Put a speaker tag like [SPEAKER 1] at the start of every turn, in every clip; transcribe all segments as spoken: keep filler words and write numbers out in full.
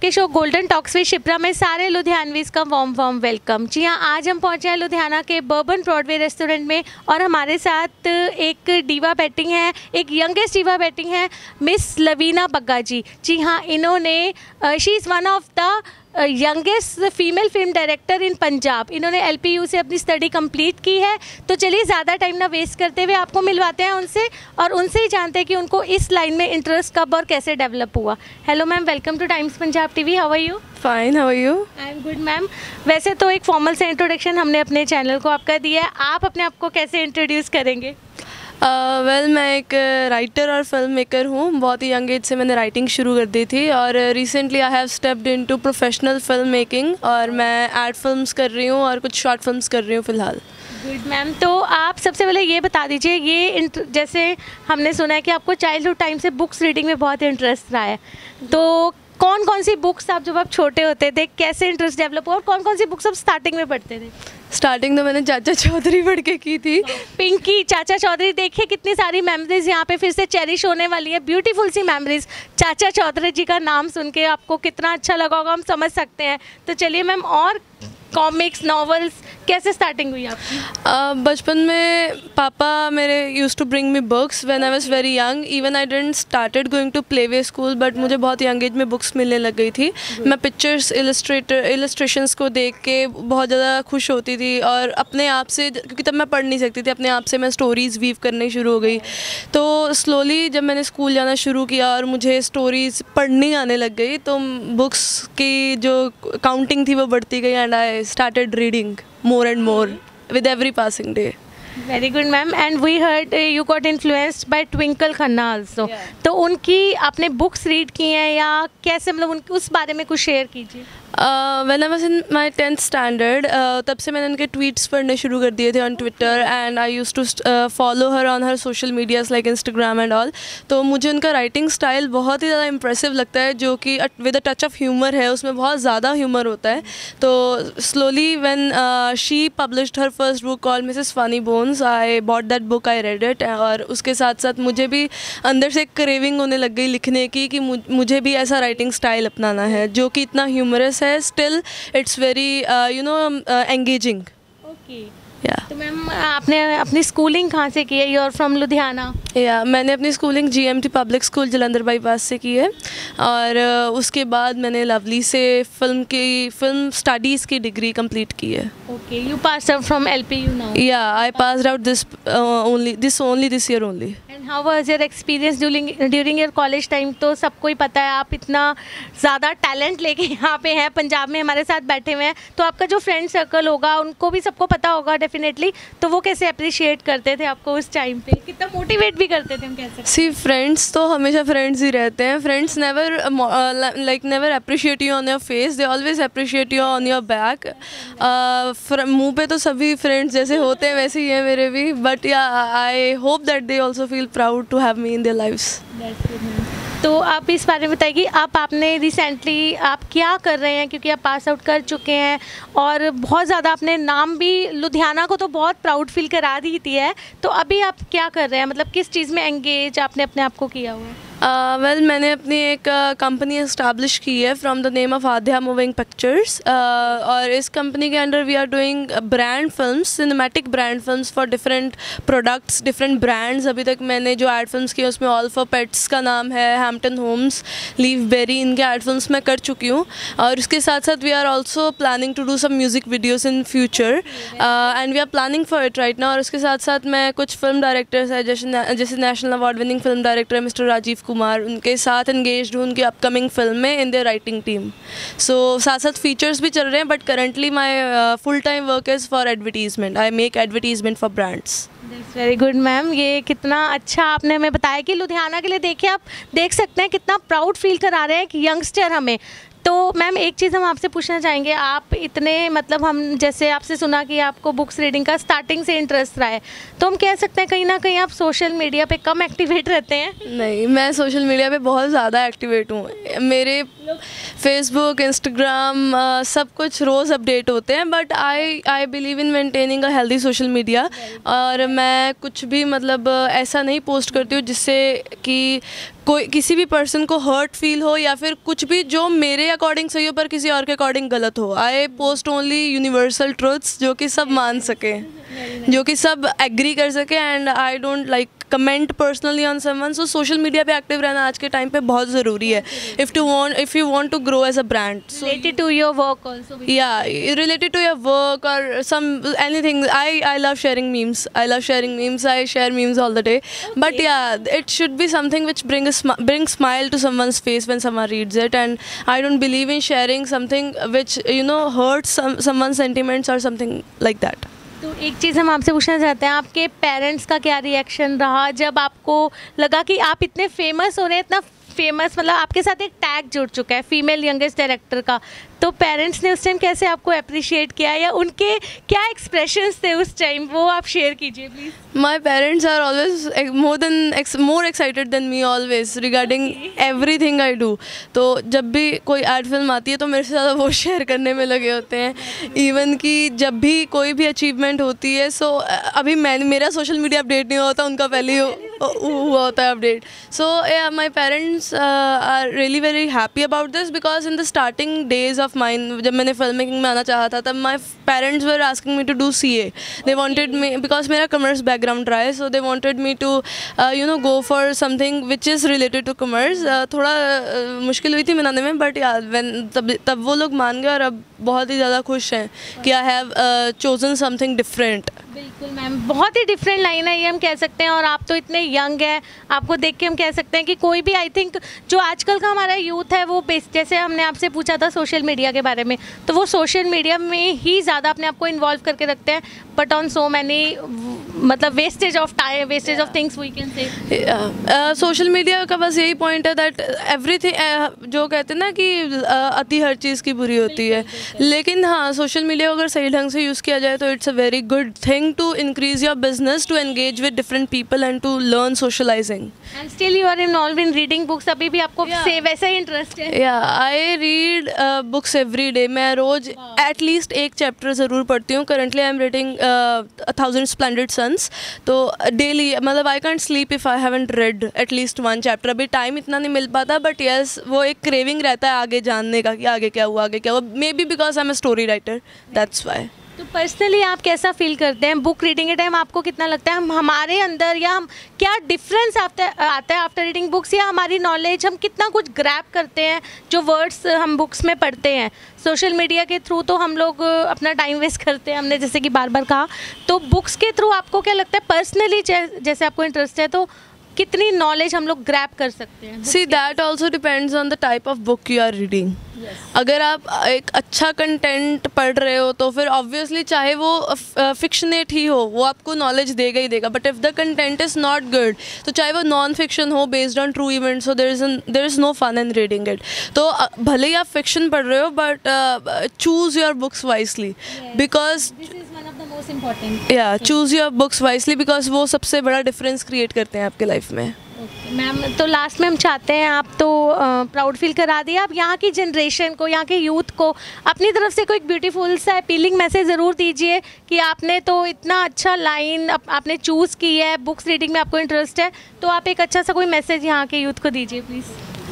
[SPEAKER 1] आपके show golden talks with Shipra में सारे लुधियानवीज़ का वार्म वार्म वेलकम। जी हाँ, आज हम पहुँचे हैं लुधियाना के बर्बन ब्रॉडवे रेस्टोरेंट में और हमारे साथ एक डीवा बैटिंग है, एक यंगेस्ट डीवा बैटिंग है, मिस लवीना बग्गा जी। जी हाँ, इन्होंने she is one of the youngest female film director in Punjab. इन्होंने एलपीयू से अपनी स्टडी कंप्लीट की है। तो चलिए ज़्यादा टाइम ना वेस्ट करते हुए आपको मिलवाते हैं उनसे और उनसे ही जानते हैं कि उनको इस लाइन में इंटरेस्ट कब और कैसे डेवलप हुआ। Hello ma'am, welcome to Times Punjab TV. How are you?
[SPEAKER 2] Fine, how are you?
[SPEAKER 1] I am good ma'am. वैसे तो एक फॉर्मल से इंट्रोडक्शन हमने अपने चैनल को आपका दिया है, आप अपने आप को कैसे इंट्रोड्यूस करेंगे?
[SPEAKER 2] वेल uh, well, मैं एक राइटर और फिल्म मेकर हूँ। बहुत ही यंग एज से मैंने राइटिंग शुरू कर दी थी और recently I have stepped into professional film making और मैं एड फिल्म्स कर रही हूँ और कुछ शॉर्ट फिल्म्स कर रही हूँ फ़िलहाल।
[SPEAKER 1] Good ma'am. तो आप सबसे पहले ये बता दीजिए, ये जैसे हमने सुना है कि आपको चाइल्डहुड टाइम से बुक्स रीडिंग में बहुत इंटरेस्ट रहा है, तो कौन कौन सी बुक्स आप जब आप छोटे होते थे कैसे इंटरेस्ट डेवलप हुआ और कौन कौन सी बुक्स आप स्टार्टिंग में पढ़ते थे?
[SPEAKER 2] स्टार्टिंग तो मैंने चाचा चौधरी पढ़ के की थी।
[SPEAKER 1] पिंकी, चाचा चौधरी, देखिए कितनी सारी मेमोरीज यहाँ पे फिर से चेरिश होने वाली है, ब्यूटीफुल सी मेमोरीज। चाचा चौधरी जी का नाम सुन के आपको कितना अच्छा लगा होगा, हम समझ सकते हैं। तो चलिए मैम, और कॉमिक्स, नॉवेल्स कैसे स्टार्टिंग हुई आपकी?
[SPEAKER 2] uh, बचपन में पापा मेरे used to bring me books when I was very young. Even I didn't started going to play way school, but मुझे बहुत यंग एज में बुक्स मिलने लग गई थी। मैं पिक्चर्स, इलस्ट्रेटर इलस्ट्रेशंस को देख के बहुत ज़्यादा खुश होती थी और अपने आप से, क्योंकि तब मैं पढ़ नहीं सकती थी, अपने आप से मैं स्टोरीज़ वीव करनी शुरू हो गई। तो स्लोली जब मैंने स्कूल जाना शुरू किया और मुझे स्टोरीज़ पढ़नी आने लग गई, तो बुक्स की जो काउंटिंग थी वो बढ़ती गई and I started reading more and more with every passing day.
[SPEAKER 1] Very good ma'am, and we heard uh, you got influenced by Twinkle Khanna also. Yeah. तो उनकी आपने बुक्स रीड की हैं या कैसे, मतलब उन उस बारे में कुछ शेयर कीजिए।
[SPEAKER 2] When I was in my tenth standard, तब से मैंने उनके ट्वीट्स पढ़ने शुरू कर दिए थे on Twitter and I used to follow her on her social medias like Instagram and all. तो मुझे उनका राइटिंग स्टाइल बहुत ही ज़्यादा इंप्रेसिव लगता है, जो कि with a touch of humour है, उसमें बहुत ज़्यादा ह्यूमर होता है। तो slowly when she published her first book called Mrs Funny Bones, I bought that book, I read it और उसके साथ साथ मुझे भी अंदर से एक क्रेविंग होने लग गई लिखने की कि मुझे भी ऐसा राइटिंग स्टाइल अपनाना है जो कि इतना ह्यूमरस है, still it's very you know engaging.
[SPEAKER 1] Okay,
[SPEAKER 2] या
[SPEAKER 1] तो मैम आपने अपनी स्कूलिंग कहाँ से की है? You are from Ludhiana?
[SPEAKER 2] Yeah मैंने अपनी schooling GMT public school Jalandhar bypass से की है और uh, उसके बाद मैंने लवली से फिल्म की फिल्म स्टडीज़ की डिग्री कंप्लीट की है।
[SPEAKER 1] Okay, you pass out from LPU now?
[SPEAKER 2] Yeah I passed out this only this only this year only.
[SPEAKER 1] And how was your experience during during your college time? तो सबको ही पता है आप इतना ज़्यादा टैलेंट लेके यहाँ पे हैं, पंजाब में हमारे साथ बैठे हुए हैं, तो आपका जो फ्रेंड सर्कल होगा उनको भी सबको पता होगा डेफिनेटली, तो वो कैसे अप्रिशिएट करते थे आपको उस टाइम पे, कितना मोटिवेट भी करते थे हम कह सकते हैं?
[SPEAKER 2] सी, फ्रेंड्स तो हमेशा फ्रेंड्स ही रहते हैं। Friends never like never appreciate you on your face, they always appreciate you on your back. मुँह पे तो सभी फ्रेंड्स जैसे होते हैं वैसे ही हैं मेरे भी, but yeah I hope that they also feel proud to have me in their lives.
[SPEAKER 1] तो आप इस बारे में बताइए कि आप आपने रिसेंटली आप क्या कर रहे हैं, क्योंकि आप पास आउट कर चुके हैं और बहुत ज़्यादा अपने नाम भी लुधियाना को तो बहुत प्राउड फील करा दी थी है, तो अभी आप क्या कर रहे हैं, मतलब किस चीज़ में एंगेज आपने अपने आप को किया हुआ है?
[SPEAKER 2] वेल uh, well, मैंने अपनी एक कंपनी uh, इस्टेब्लिश की है from the name of Aadhya moving pictures और इस कंपनी के under we are doing brand films, cinematic brand films for different products, different brands. अभी तक मैंने जो एड फिल्म्स की उसमें ऑल फॉर पेट्स का नाम है, हैम्पटन होम्स, लीव बेरी, इनके एड फिल्म्स मैं कर चुकी हूँ और इसके साथ साथ we are also planning to do some music videos in future and we are planning for it right now. और उसके साथ साथ मैं कुछ फिल्म डायरेक्टर्स हैं, जैसे जैसे national award winning film director है मिस्टर राजीव कुमार, उनके साथ एंगेज्ड हूँ उनकी अपकमिंग फिल्म में in their writing team. So साथ साथ फीचर्स भी चल रहे हैं, but currently my full time work is for advertisement. I make advertisement for brands.
[SPEAKER 1] Very good ma'am, ये कितना अच्छा आपने हमें बताया कि लुधियाना के लिए देखिए, आप देख सकते हैं कितना प्राउड फील करा रहे हैं कि यंगस्टर हमें। तो मैम एक चीज़ हम आपसे पूछना चाहेंगे, आप इतने मतलब हम जैसे आपसे सुना कि आपको बुक्स रीडिंग का स्टार्टिंग से इंटरेस्ट रहा है, तो हम कह सकते हैं कहीं ना कहीं आप सोशल मीडिया पे कम एक्टिवेट रहते हैं?
[SPEAKER 2] नहीं, मैं सोशल मीडिया पे बहुत ज़्यादा एक्टिवेट हूँ। मेरे फेसबुक, इंस्टाग्राम सब कुछ रोज़ अपडेट होते हैं, but I I believe in maintaining a healthy social media. और मैं कुछ भी मतलब ऐसा नहीं पोस्ट करती हूँ जिससे कि कोई किसी भी पर्सन को हर्ट फील हो या फिर कुछ भी जो मेरे अकॉर्डिंग सही हो पर किसी और के अकॉर्डिंग गलत हो. I post only universal truths जो कि सब मान सके, जो कि सब एग्री कर सके. And I don't like comment personally on someone. So social media पे एक्टिव रहना आज के टाइम पे बहुत ज़रूरी है if to want if you want to grow as a brand.
[SPEAKER 1] Related to your work also.
[SPEAKER 2] Yeah related to your work or some anything. I I love sharing memes. I love sharing memes. I share memes all the day. But yeah it should be something which bring a sm- bring smile to someone's face when someone reads it. And I don't believe in sharing something which you know hurts some someone's sentiments or something like that.
[SPEAKER 1] तो एक चीज़ हम आपसे पूछना चाहते हैं, आपके parents का क्या रिएक्शन रहा जब आपको लगा कि आप इतने फेमस हो रहे हैं, इतना फेमस, मतलब आपके साथ एक टैग जुड़ चुका है फीमेल यंगेस्ट डायरेक्टर का, तो पेरेंट्स ने उस टाइम कैसे आपको अप्रिशिएट किया या उनके क्या एक्सप्रेशंस थे उस टाइम, वो आप शेयर कीजिए please.
[SPEAKER 2] My parents are always more than ex- more excited than me always regarding everything I do. तो जब भी कोई एड फिल्म आती है तो मेरे से ज़्यादा वो शेयर करने में लगे होते हैं. इवन कि जब भी कोई भी अचीवमेंट होती है, सो अभी मैं मेरा सोशल मीडिया अपडेट नहीं होता, उनका पहले ही हुआ होता है update. So my parents are really very happy about this because in the starting days of mine, जब मैंने फिल्म मेकिंग में आना चाहा था, तब my parents were asking me to do C A. They wanted me, because मेरा commerce background रहा है, so they wanted me to you know go for something which is related to commerce. थोड़ा uh, मुश्किल हुई थी मनाने में, but यार व्हेन तब तब वो लोग मान गए और अब बहुत ही ज़्यादा खुश हैं कि I have chosen something different.
[SPEAKER 1] बिल्कुल मैम, बहुत ही डिफरेंट लाइन है ये हम कह सकते हैं. और आप तो इतने यंग हैं, आपको देख के हम कह सकते हैं कि कोई भी, आई थिंक जो आजकल का हमारा यूथ है वो बेस, जैसे हमने आपसे पूछा था सोशल मीडिया के बारे में, तो वो सोशल मीडिया में ही ज़्यादा अपने आप को इन्वॉल्व करके रखते हैं, बट ऑन सो मैनी, मतलब wastage of time, wastage of things we can say.
[SPEAKER 2] Social media का बस यही पॉइंट है दैट एवरीथिंग, जो कहते हैं ना कि uh, अति हर चीज़ की बुरी होती है, लेकिन हाँ सोशल मीडिया अगर सही ढंग से यूज़ किया जाए तो it's a very good thing to increase your business, to engage with different people and to learn socializing.
[SPEAKER 1] And still you are involved in reading books. अभी भी आपको
[SPEAKER 2] yeah.
[SPEAKER 1] से वैसा ही इंटरेस्ट है?
[SPEAKER 2] Yeah, I read uh, books every day. मैं रोज at least एक चैप्टर ज़रूर पढ़ती हूँ. Currently I am reading uh, A Thousand Splendid Suns. तो डेली, मतलब I can't sleep if I haven't read at least one chapter. अभी time इतना नहीं मिल पाता, but yes, वो एक क्रेविंग रहता है आगे जानने का कि आगे क्या हुआ, आगे क्या हुआ. Maybe because I am a story writer, that's why.
[SPEAKER 1] तो पर्सनली आप कैसा फील करते हैं बुक रीडिंग के टाइम? आपको कितना लगता है हम हमारे अंदर, या हम क्या डिफरेंस आता आता है आफ्टर रीडिंग बुक्स, या हमारी नॉलेज हम कितना कुछ ग्रैब करते हैं जो वर्ड्स हम बुक्स में पढ़ते हैं? सोशल मीडिया के थ्रू तो हम लोग अपना टाइम वेस्ट करते हैं, हमने जैसे कि बार बार कहा, तो बुक्स के थ्रू आपको क्या लगता है पर्सनली, जैसे आपको इंटरेस्ट है, तो कितनी नॉलेज हम लोग ग्रैब कर सकते हैं?
[SPEAKER 2] See that also depends on the type of book you are reading. अगर आप एक अच्छा कंटेंट पढ़ रहे हो तो फिर ऑब्वियसली चाहे वो फिक्शनेट ही हो, वो आपको नॉलेज देगा ही देगा. But if the content is not good, तो चाहे वो नॉन फिक्शन हो बेस्ड ऑन ट्रू इवेंट्स हो, there is there is no fun in reading it. तो भले ही आप फिक्शन पढ़ रहे हो, but choose your books wisely, because yeah choose your books wisely because वो सबसे बड़ा डिफरेंस क्रिएट करते हैं आपके लाइफ में.
[SPEAKER 1] मैम तो लास्ट में हम चाहते हैं, आप तो प्राउड फील करा दिए, आप यहाँ की जनरेशन को, यहाँ के यूथ को अपनी तरफ से कोई ब्यूटीफुल सा अपीलिंग मैसेज ज़रूर दीजिए कि आपने तो इतना अच्छा लाइन आप, आपने चूज़ की है, बुक्स रीडिंग में आपको इंटरेस्ट है, तो आप एक अच्छा सा कोई मैसेज यहाँ के यूथ को दीजिए please.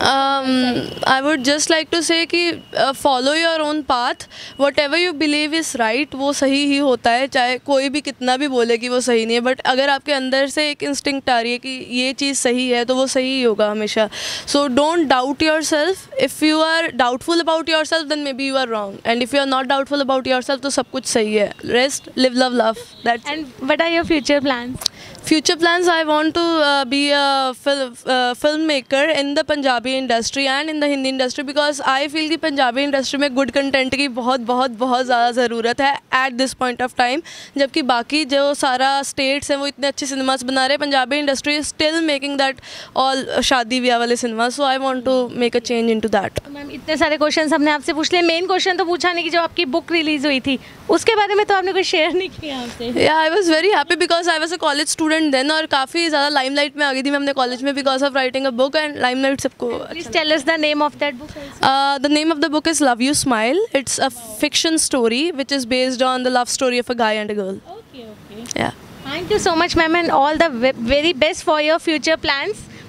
[SPEAKER 2] I would just like to say कि follow your own path, whatever you believe is right, वो सही ही होता है, चाहे कोई भी कितना भी बोले कि वो सही नहीं है. बट अगर आपके अंदर से एक इंस्टिंक्ट आ रही है कि ये चीज़ सही है, तो वो सही ही होगा हमेशा. So don't doubt yourself. If you are doubtful about yourself then maybe you are wrong, and if you are not doubtful about yourself तो सब कुछ सही है. Rest, live, love, love, that's.
[SPEAKER 1] And what are your future plans?
[SPEAKER 2] Future plans, I want to uh, be a fil uh, filmmaker in the Punjabi industry and in the Hindi industry, because I feel कि Punjabi industry में good content की बहुत बहुत बहुत ज़्यादा ज़रूरत है at this point of time. जबकि बाकी जो सारा स्टेट्स हैं वो इतने अच्छे सिनेमास बना रहे हैं, Punjabi industry is still making that all शादी ब्याह वाले cinema. So I want to make a change into that.
[SPEAKER 1] Ma'am इतने सारे क्वेश्चन हमने आपसे पूछ लिए, मेन क्वेश्चन तो पूछा नहीं कि जो आपकी बुक रिलीज हुई थी उसके बारे में तो आपने कुछ शेयर नहीं किया हमसे.
[SPEAKER 2] Yeah I was very happy because I was a college student then, और काफ़ी ज़्यादा लाइमलाइट में आ गई थी मैं अपने कॉलेज में because of writing a book, and limelight सबको.
[SPEAKER 1] Please tell us the name of that book.
[SPEAKER 2] The name of the book is love you smile. It's a fiction story which is based on the love story of a guy and a girl.
[SPEAKER 1] Okay okay,
[SPEAKER 2] yeah
[SPEAKER 1] thank you so much ma'am, and all the very best for your future plans.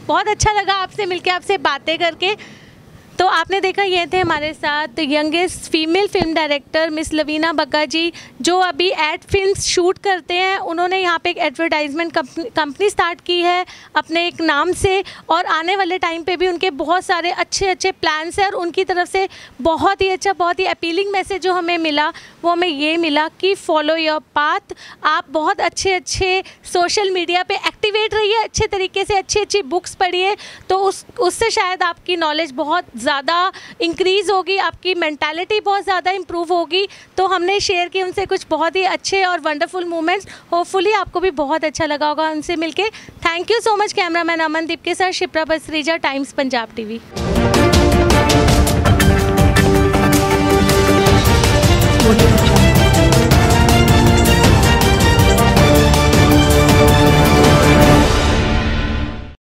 [SPEAKER 1] बहुत अच्छा लगा आपसे मिलके, आपसे बातें करके। तो आपने देखा ये थे हमारे साथ youngest female film director miss Lavina Bagga ji, जो अभी एड फिल्म्स शूट करते हैं। उन्होंने यहाँ पे एक एडवर्टाइजमेंट कंपनी स्टार्ट की है अपने एक नाम से, और आने वाले टाइम पे भी उनके बहुत सारे अच्छे अच्छे प्लान्स हैं। और उनकी तरफ से बहुत ही अच्छा, बहुत ही अपीलिंग मैसेज जो हमें मिला वो हमें ये मिला कि फॉलो योर पाथ। आप बहुत अच्छे अच्छे सोशल मीडिया पे एक्टिवेट रहिए, अच्छे तरीके से अच्छी अच्छी बुक्स पढ़िए, तो उस उससे शायद आपकी नॉलेज बहुत ज़्यादा इंक्रीज़ होगी, आपकी मेंटालिटी बहुत ज़्यादा इम्प्रूव होगी। तो हमने शेयर किए उनसे कुछ बहुत ही अच्छे और वंडरफुल मोमेंट्स। होपफुली आपको भी बहुत अच्छा लगा होगा उनसे मिलके। Thank you so much. Cameraman Amandeep के साथ शिप्रा बसरीजा, टाइम्स पंजाब टीवी।